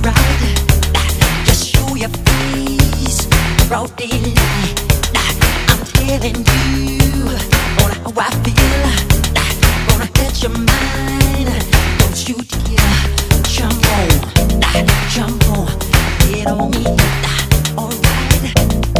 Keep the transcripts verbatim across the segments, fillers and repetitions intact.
right. Just show your face, broad daylight. I'm telling you on how I feel. Gonna hit your mind. Don't you dare jump on, jump on, get on me. Alright,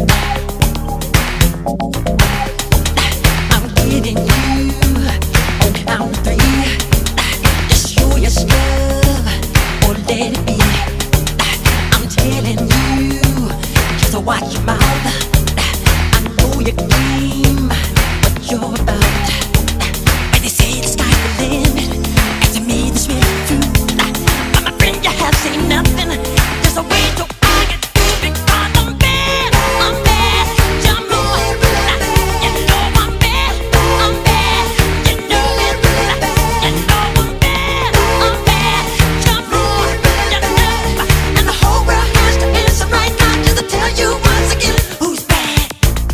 I'm getting you on count three. Just show your stuff or let it be. I'm telling you, just watch your mouth. I know your game, what you're about. When they say the sky's the limit, and to me this really true. But my friend, you have seen nothing. There's a way to argue because I'm bad, I'm bad. Jump on, you know I'm bad, I'm bad. You know it, you know I'm bad, I'm bad. Jump on, you know, and the whole world has to answer right now just to tell you once again who's bad.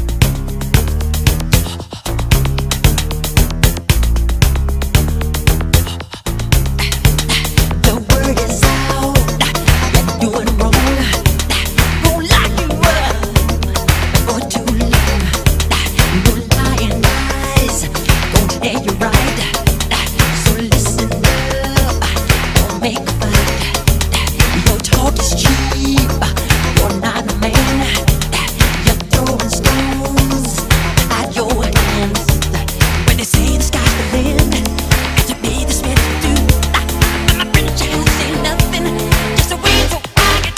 The word is out, you're doing wrong. Won't lock you up for too long. No lying eyes gon' tell you right. So listen up, don't make a fight. Your talk is cheap, you're not a man. You're throwing stones at your hands. When they say the sky's the limit, and to me this really do. But my friend, you say nothing, just a way to argue.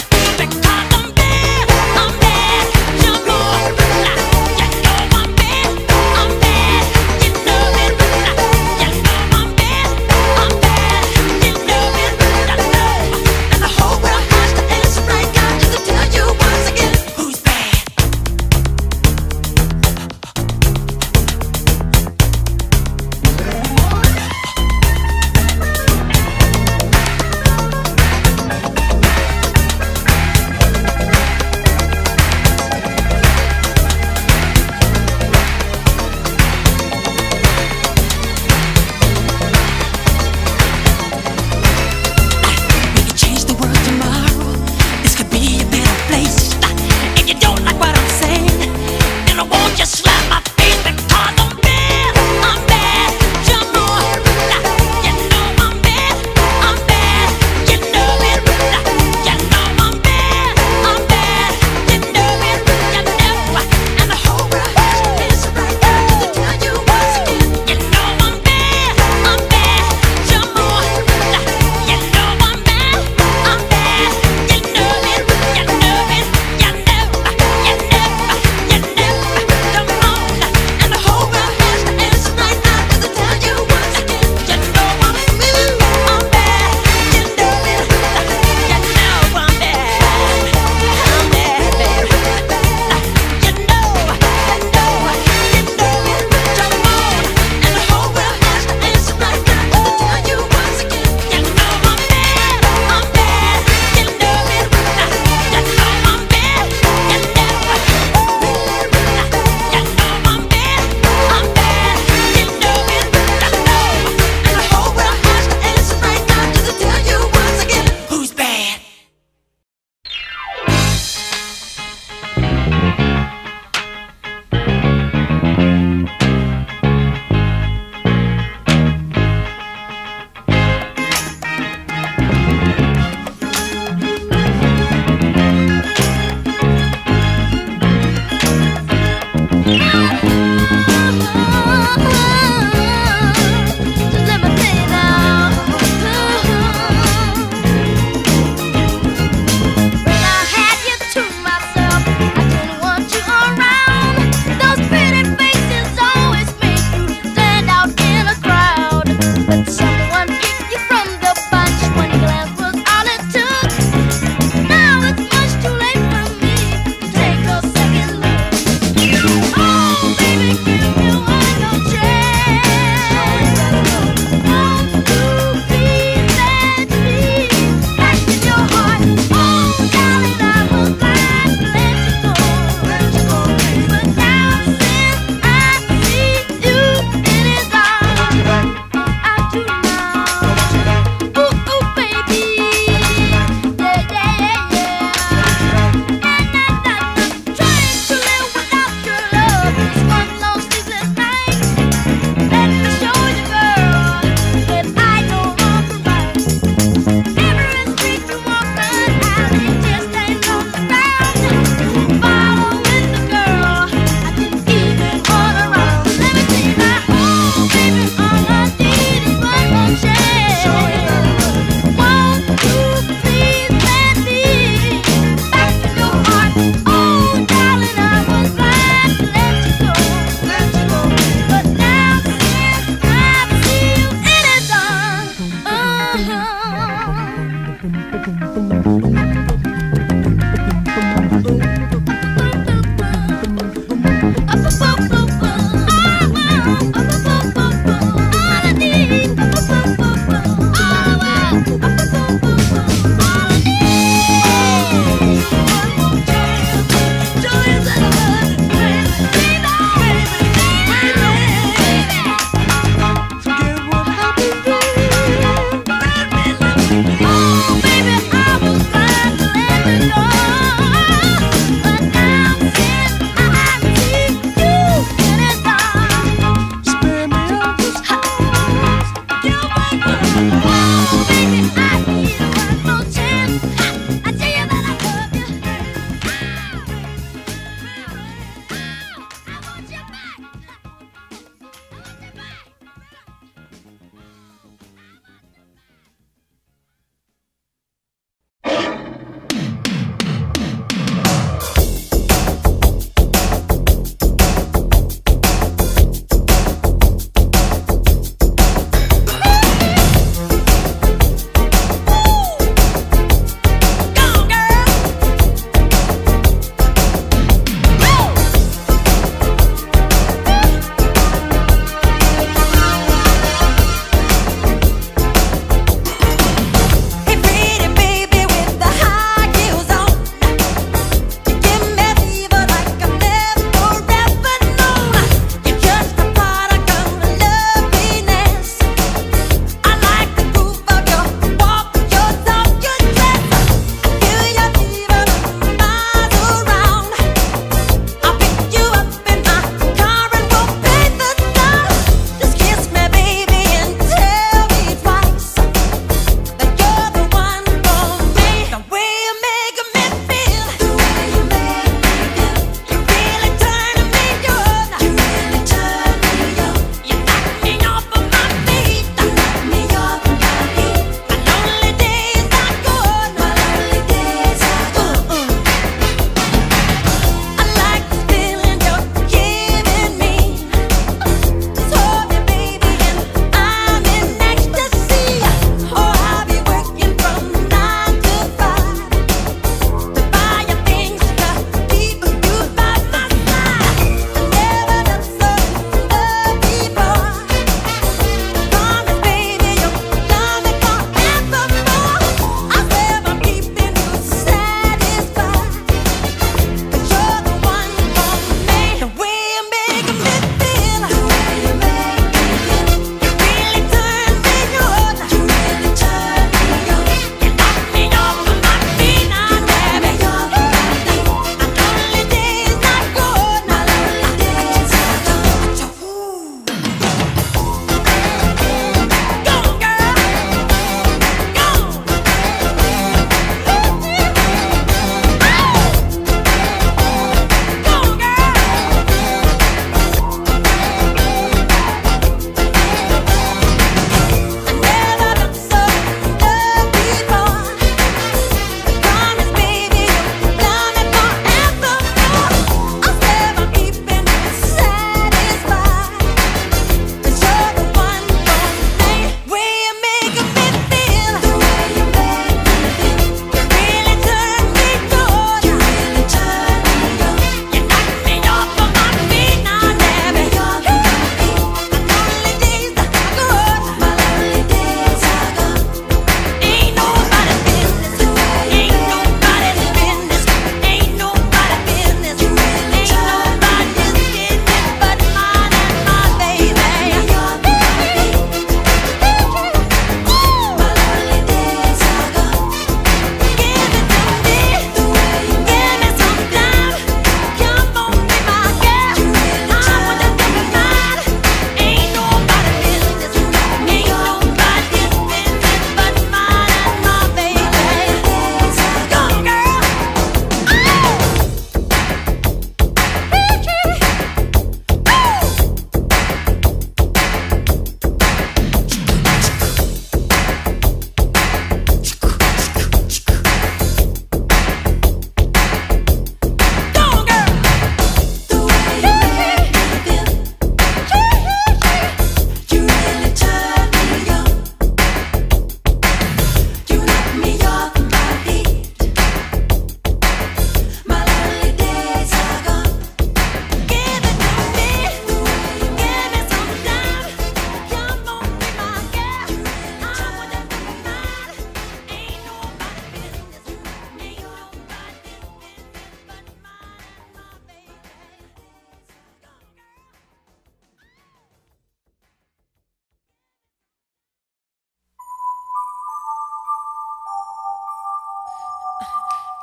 Oh, baby, I was blind.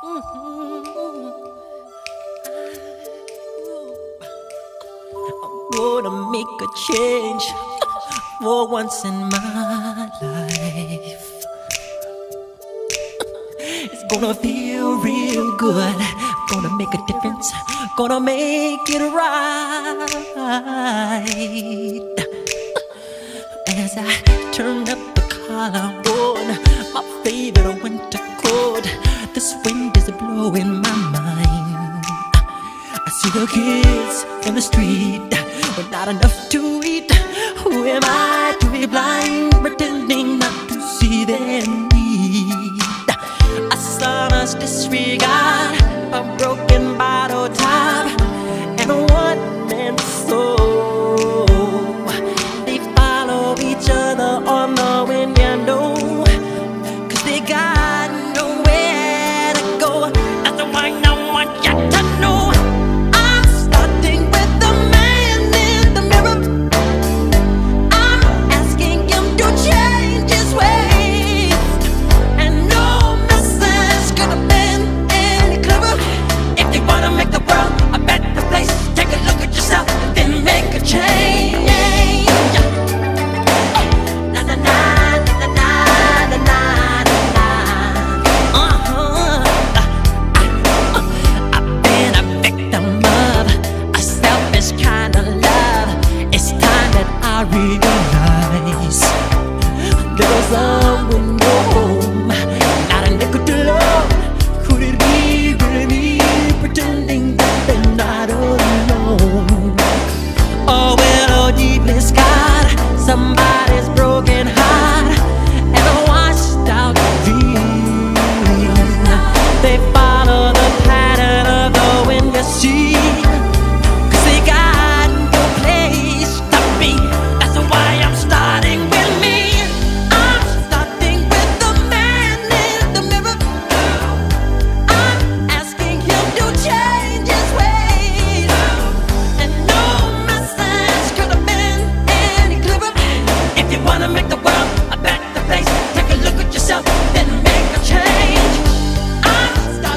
Gonna make a change for once in my life. It's gonna feel real good. Gonna make a difference. Gonna make it right. As I turn up the collar on my favorite winter coat, this wind is blowing my mind. I see the kids in the street with not enough to eat. Who am I to be blind, pretending not to see their need? A sonorous disregard, a broken bottle top, and a one-man soul. They follow each other on the wind, you know, 'cause they got nowhere to go. That's the one I want you to know. I'm starting with the man in the mirror. I'm asking him to change his ways, and no message could have been any clearer. If you wanna make the world a better place, take a look at yourself, then make a change. Na na na na na na na na. Uh-huh. I've been a victim of a selfish kind of love. It's time that I realize there was someone no home, not a nickel to love. Could it be really me pretending that they're not alone? Oh well, oh deeply scarred, somebody's broken heart and a washed out dream. They follow the pattern of the wind, you see, 'cause they got no place to be. That's why I'm starting with me. I'm starting with the man in the mirror. I'm asking him to change his ways, and no message could have been any clearer. If you wanna make the world a better place, take a look at yourself, then make a change. I'm starting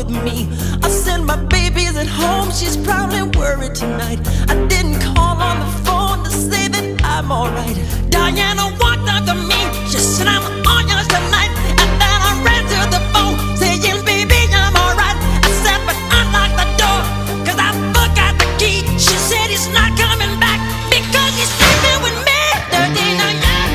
with me. I said my baby's at home, she's probably worried tonight. I didn't call on the phone to say that I'm alright. Diana walked up to me, she said I'm on yours tonight. And then I ran to the phone saying, baby, I'm alright. I said, but unlock the door, cause I forgot the key. She said he's not coming back because he's sleeping with me. Dirty night.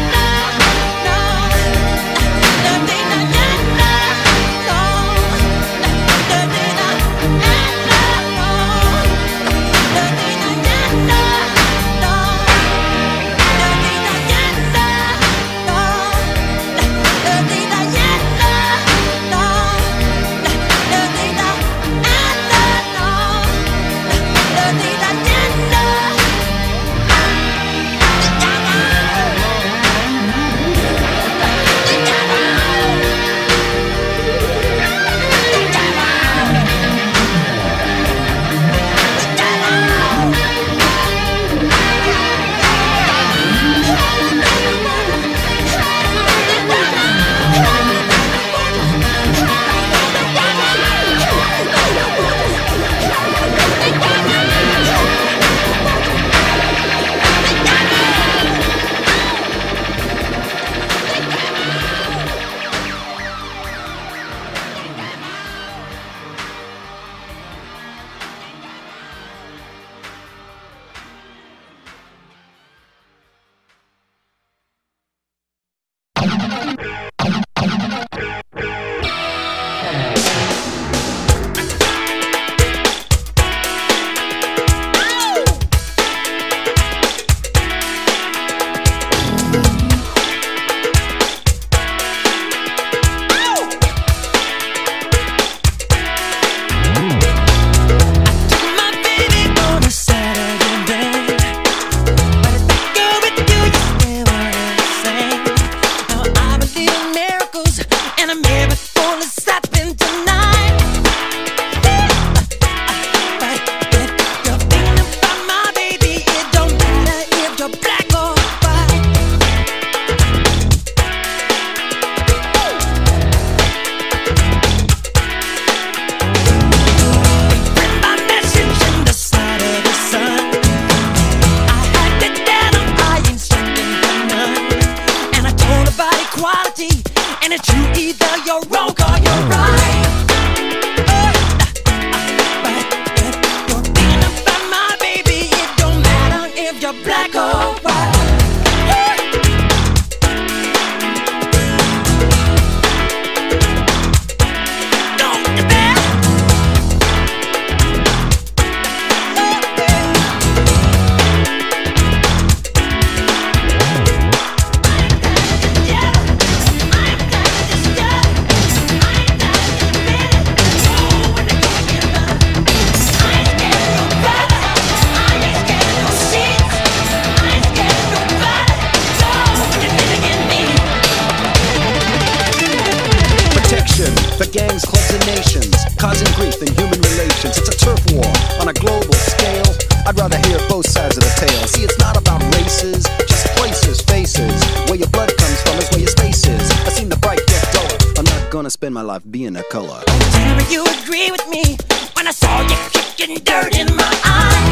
Spend my life being a color. Tell me you agree with me when I saw you kicking dirt in my eye.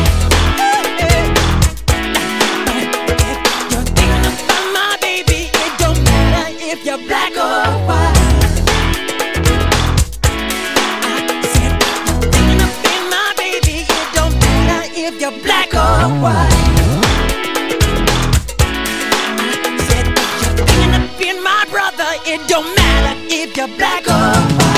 If you're thinking about my baby, it don't matter if you're black or white. I said you're thinking about my baby, it don't matter if you're black or white. I said if you're thinking of being my brother, it don't matter if you're black or white.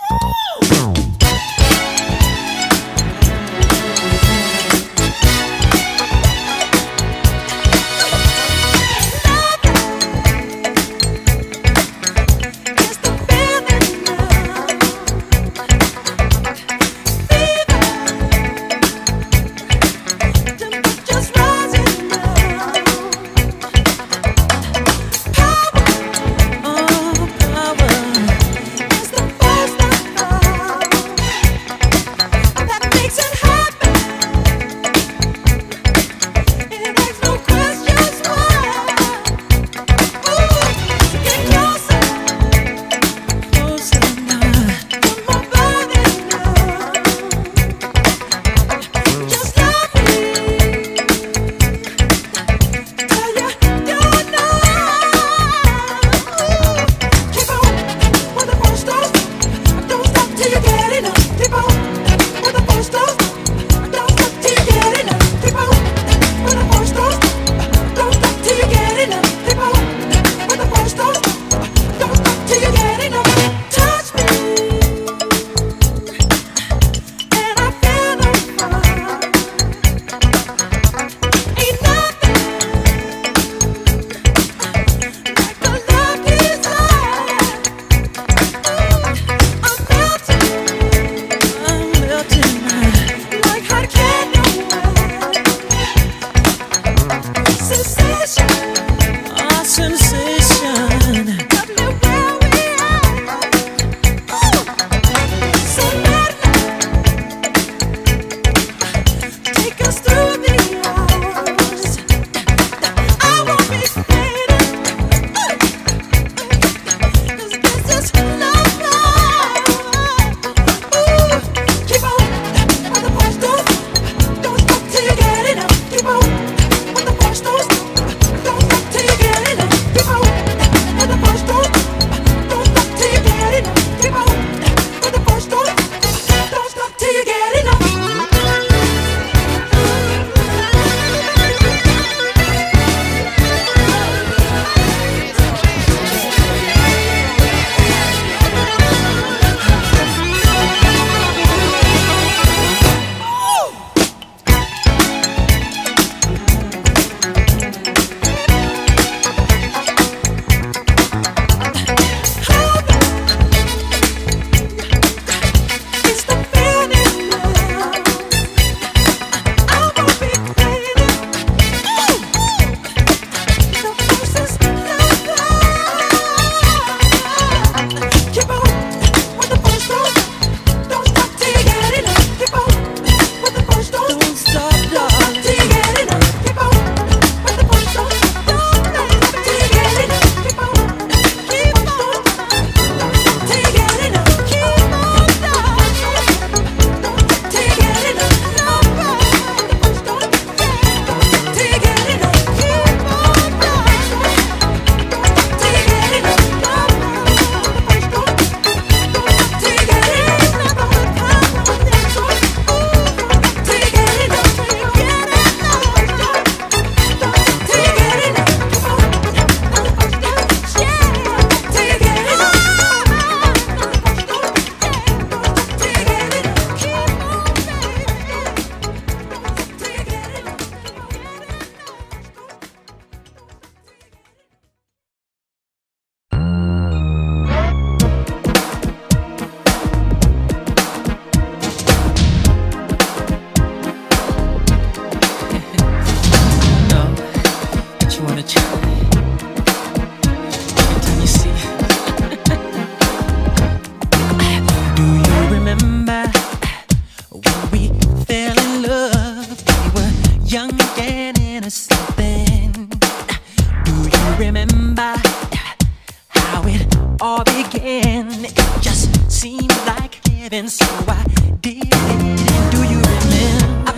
all began. It just seemed like heaven, so I did it. And do you remember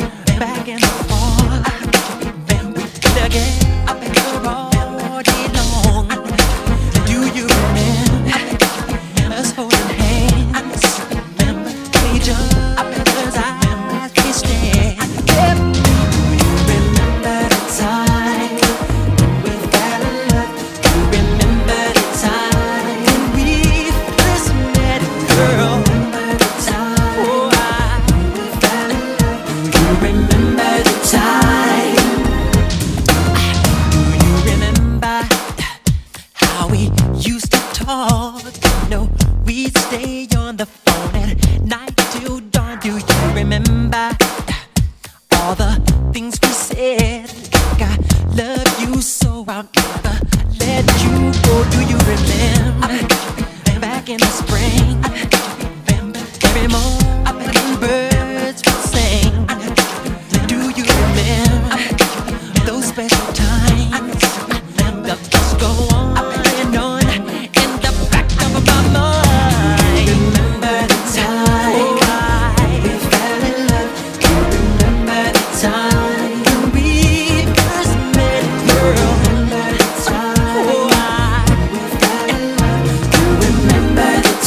back in the fall when we together all day long? Do you remember us holding hands? Remember each other's eyes we stared? Do you remember the time when we fell in love? Do you remember the time when we first met, girl? talk. No, we'd stay on the phone at night till dawn. Do you remember all the things we said? Like I love you so I'll never let you go. Do you remember back in the spring? Every morning birds would sing. Do you remember those special times? The thoughts go on and on in the back of my mind. Remember the time we fell in love. You remember the time when we first met, girl. Remember the time we fell in love. You remember the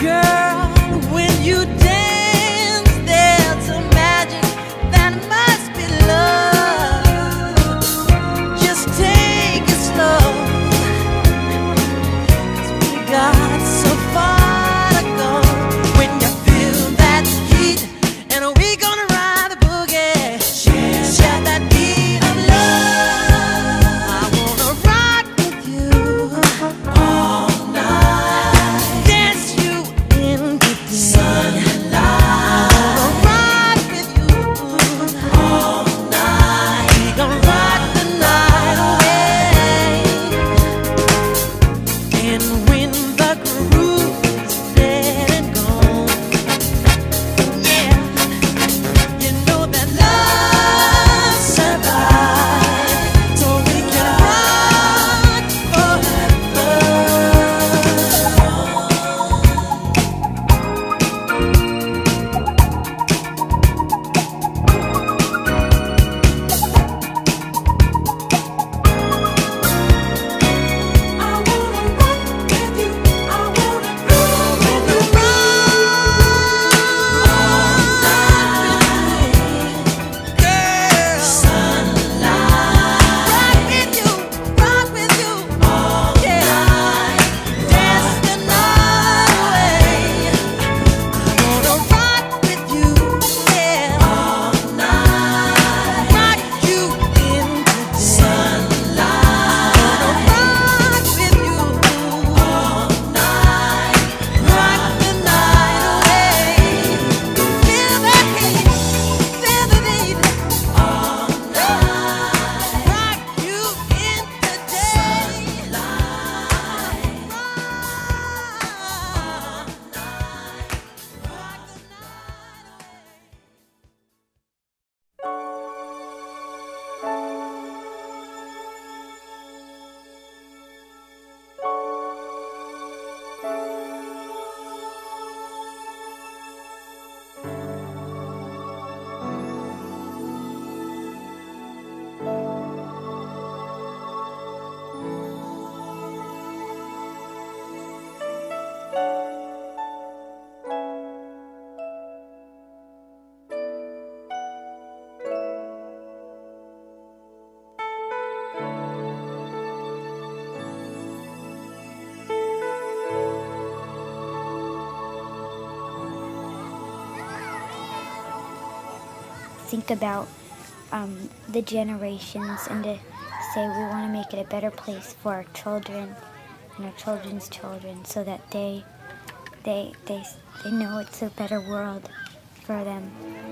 think about um, the generations and to say we want to make it a better place for our children and our children's children, so that they they they they know it's a better world for them,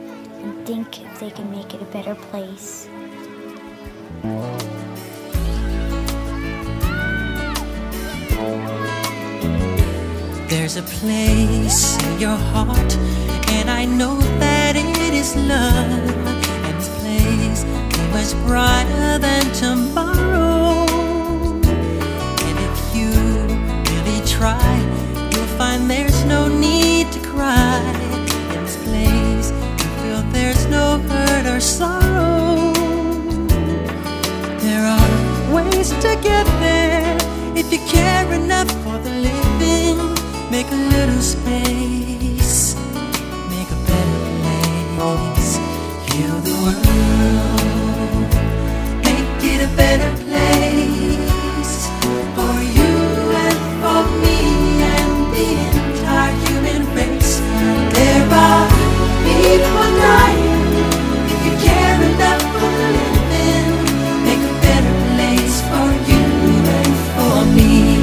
and think if they can make it a better place. There's a place in your heart, and I know that it is love. And this place is much brighter than tomorrow. And if you really try, you'll find there's no need to cry. In this place, you feel there's no hurt or sorrow. There are ways to get there if you care enough for the living. Make a little space, make a better place. Heal the world, make it a better place for you and for me and the entire human race. There are people dying. If you care enough for the living, make a better place for you and for me.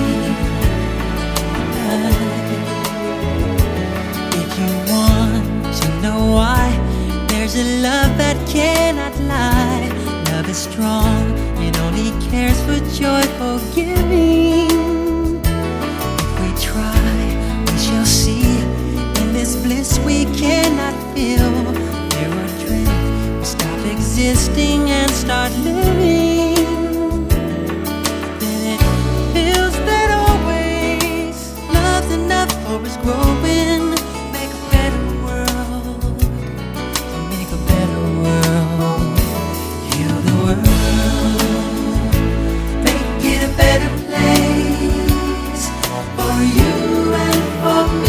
There's a love that cannot lie. Love is strong, it only cares for joyful giving. If we try, we shall see. In this bliss we cannot feel. Fear or dread will stop existing and start living. Then it feels that always love's enough for us growing. Make it a better place for you and for me.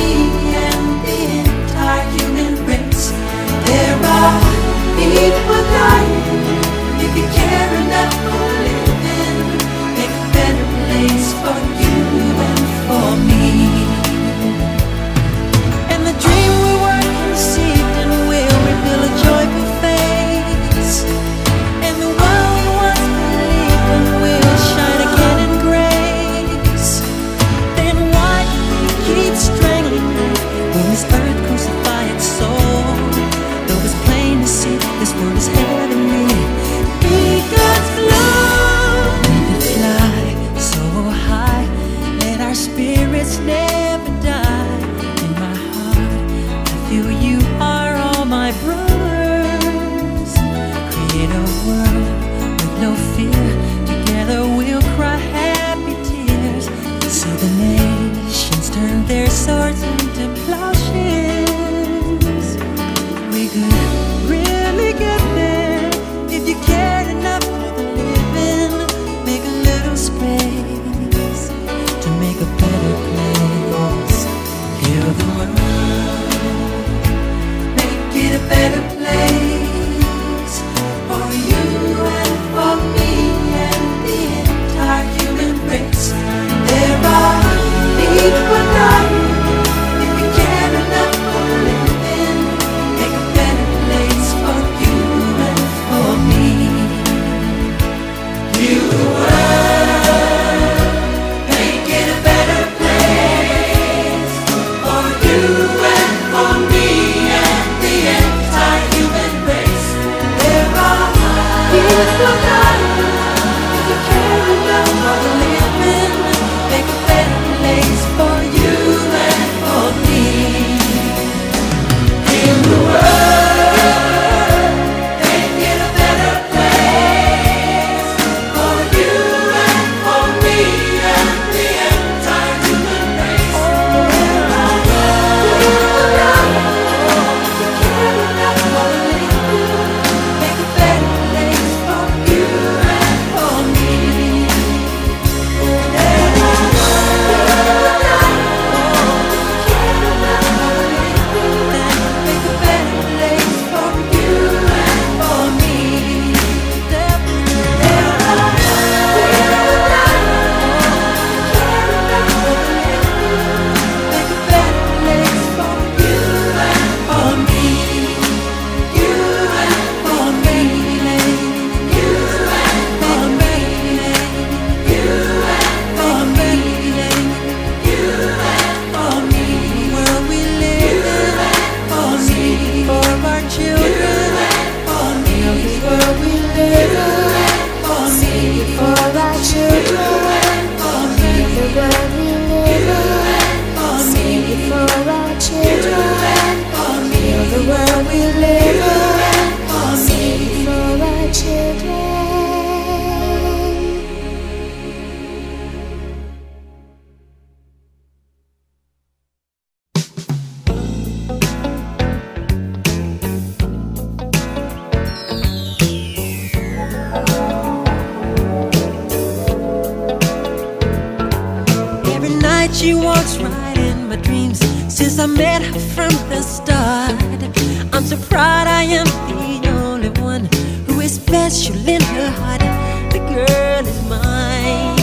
since I met her from the start. I'm so proud I am the only one who is special in her heart. The girl is mine.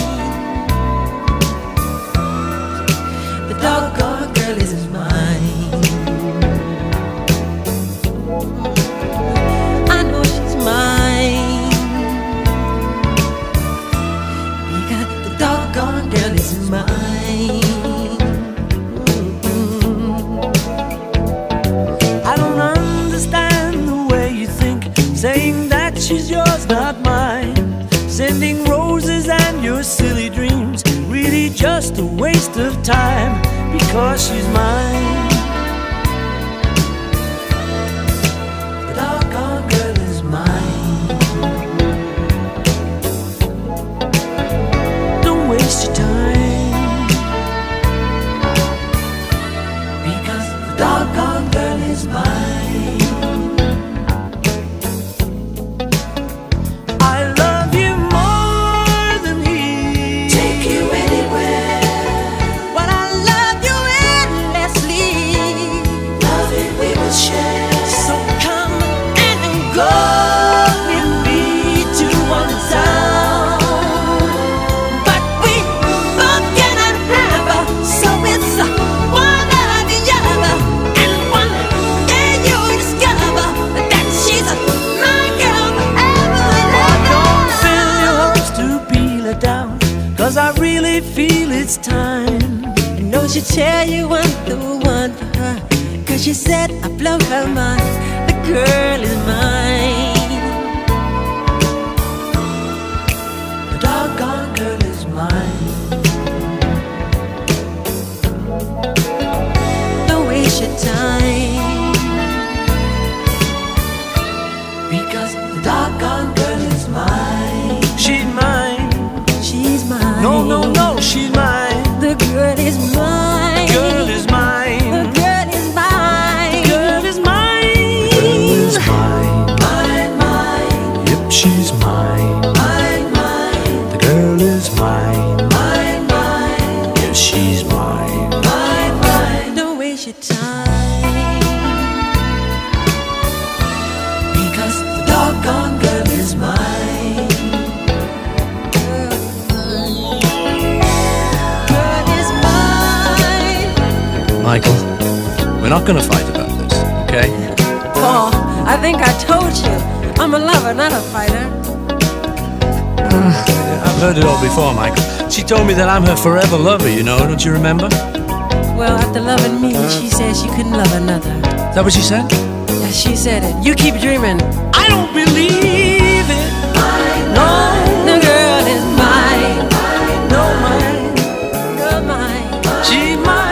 The doggone girl is mine. I know she's mine, because the doggone girl is mine. Saying that she's yours, not mine. Sending roses and your silly dreams, really just a waste of time, because she's mine. The doggone girl is mine. Don't waste your time, because the doggone girl is mine. Cause I really feel it's time. I know she'll tell you I'm the one for her, cause she said I blow her mind. The girl is mine. The doggone girl is mine. Don't waste your time, because the doggone girl is mine. She's mine. She's mine. No, no, no, she's mine. The girl is mine. Girl is mine. The girl is mine. Girl is mine. Girl is mine. Mine, mine. Yep, she's mine. Mine, mine. The girl is mine. Mine, mine. Yes, she's mine. Mine, mine. Don't waste your time, because the doggone girl is mine. Michael, we're not gonna fight about this, okay? Paul, I think I told you, I'm a lover, not a fighter. Uh, I've heard it all before, Michael. She told me that I'm her forever lover, you know, don't you remember? Well, after loving me, she said she couldn't love another. Is that what she said? Yeah, she said it. You keep dreaming. I don't believe it. No, the girl is mine. No, mine. Girl, mine. She's mine.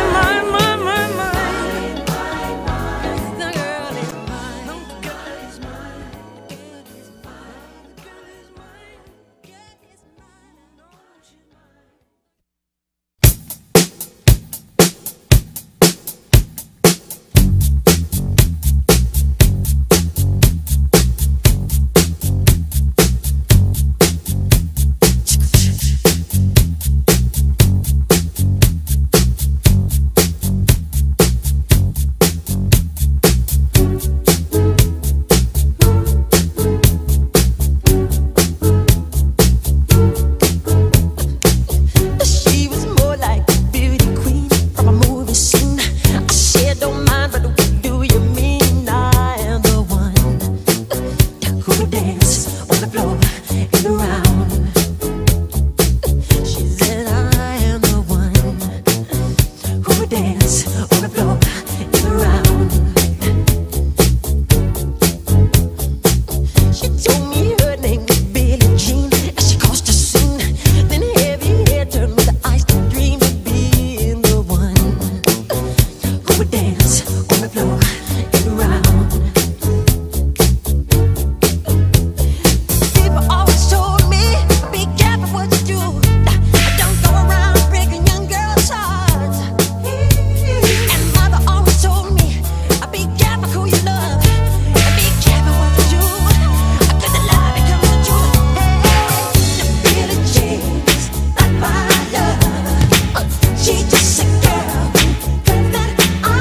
She just a girl that I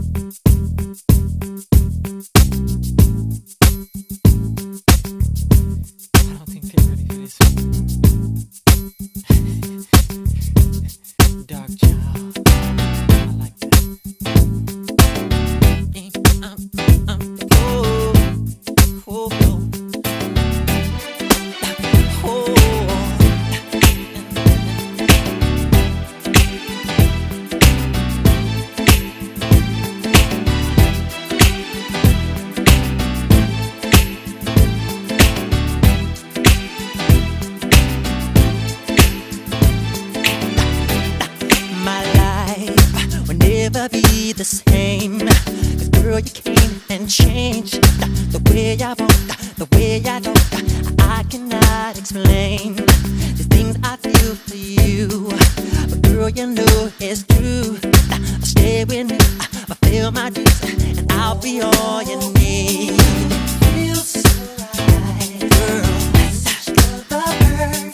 The same, 'cause girl, you came and changed the way I walk, the way I talk. I cannot explain the things I feel for you, but girl, you know it's true. I'll stay with me, I'll feel my dreams, and I'll be all you need. Feels so right, girl. Such the bird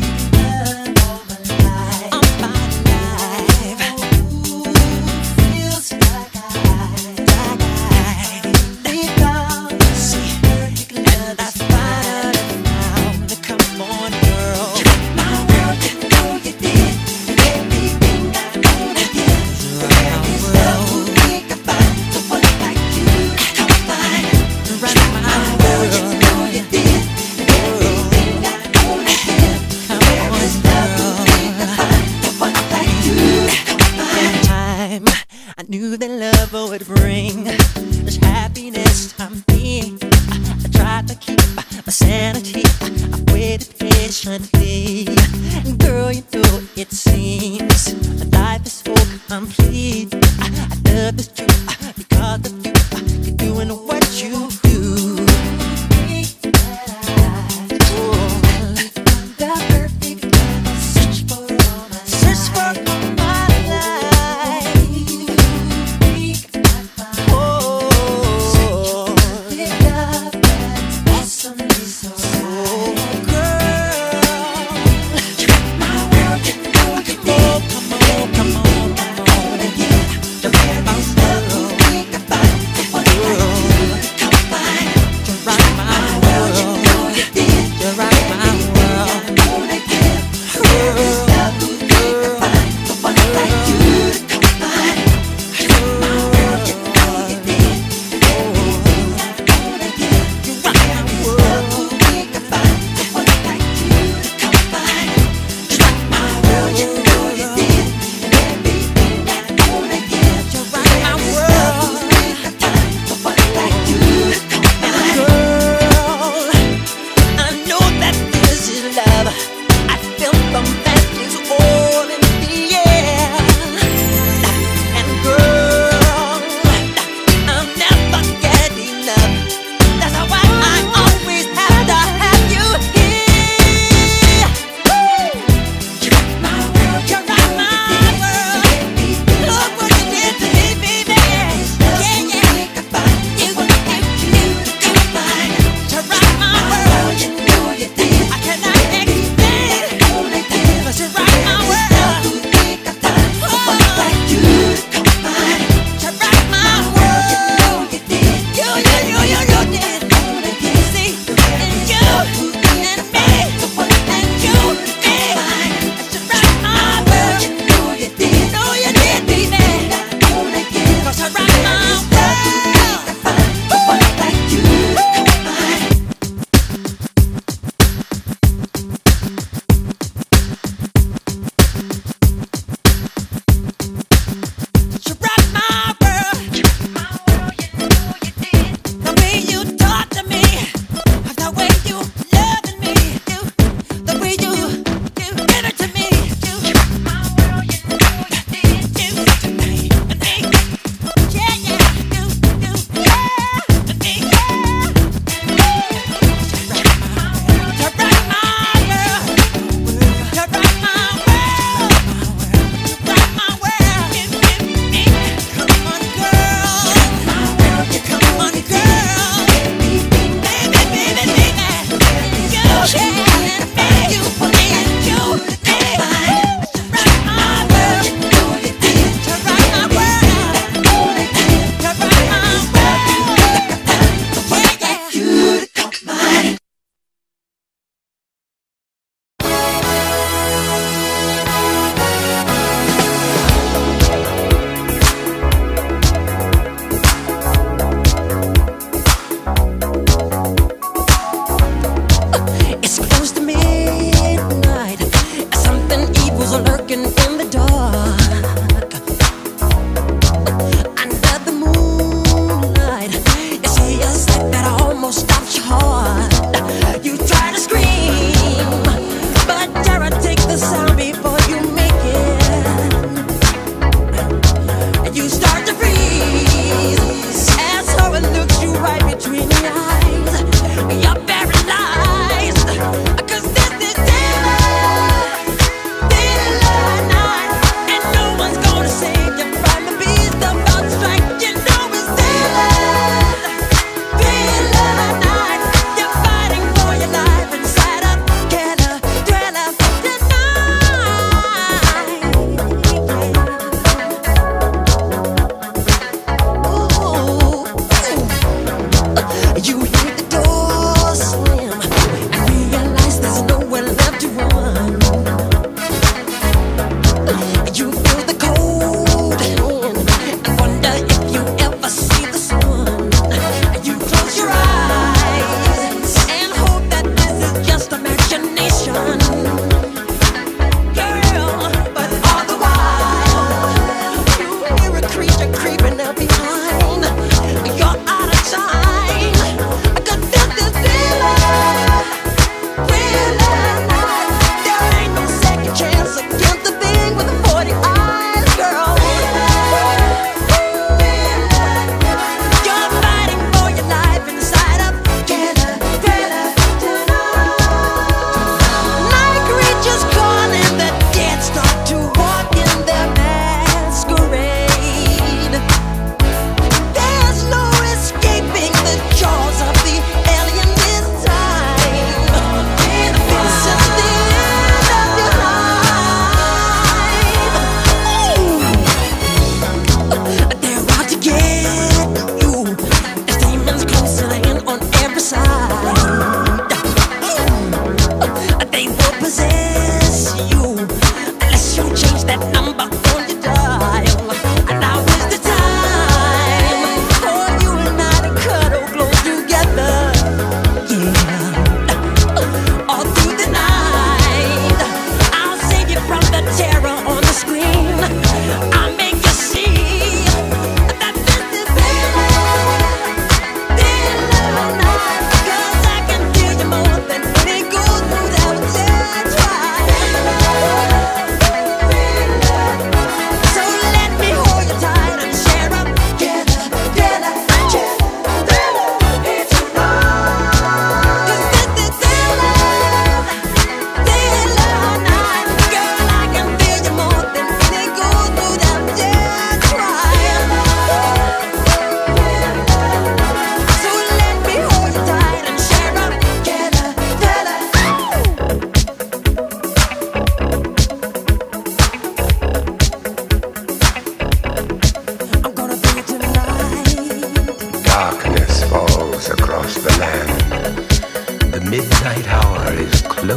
all my life, all my life. Feels like I, like I lay down, see, and I find out. Come on, girl, my world, you know you did everything I wanna get. There is love we can find, someone like you, come find. My world, you know you did everything I wanna get. There is love we can find, someone like you, come find. Time I knew that love would bring this happiness I'm being. I tried to keep my sanity, I waited patiently. Girl, you know it seems life is so complete. I, I love this truth because of you. You're doing what you do. The perfect love, search for all my life. Search for all my life. Oh, love that's awesomely so right. Girl, my world, you know you did. Come on, come on, come on, again. The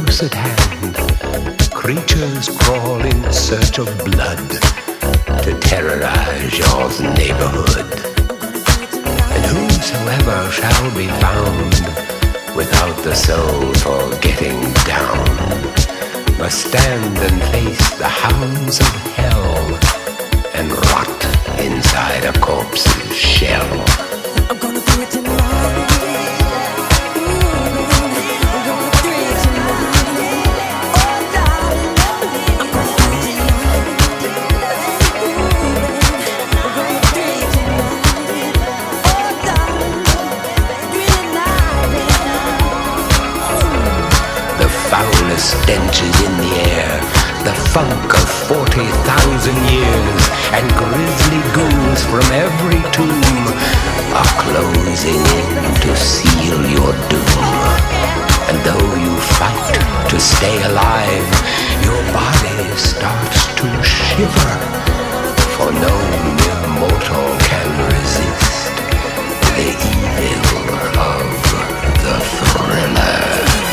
close at hand. Creatures crawl in search of blood to terrorize your neighborhood. And whosoever shall be found without the soul for getting down must stand and face the hounds of hell and rot inside a corpse's shell. I'm gonna do it tonight. Stench is in the air, the funk of forty thousand years, and grisly ghouls from every tomb are closing in to seal your doom. And though you fight to stay alive, your body starts to shiver, for no mere mortal can resist the evil of the thriller.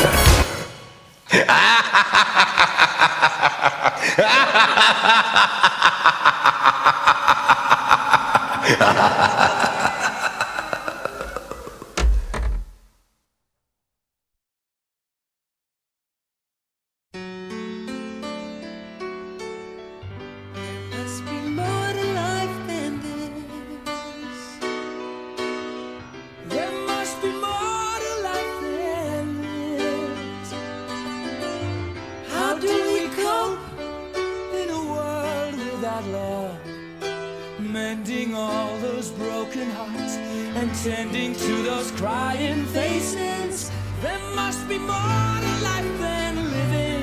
Mending all those broken hearts and tending to those crying faces. There must be more to life than living.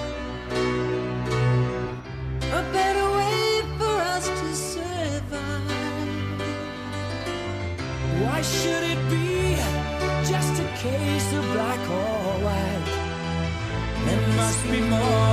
A better way for us to survive. Why should it be just a case of black or white? There must be more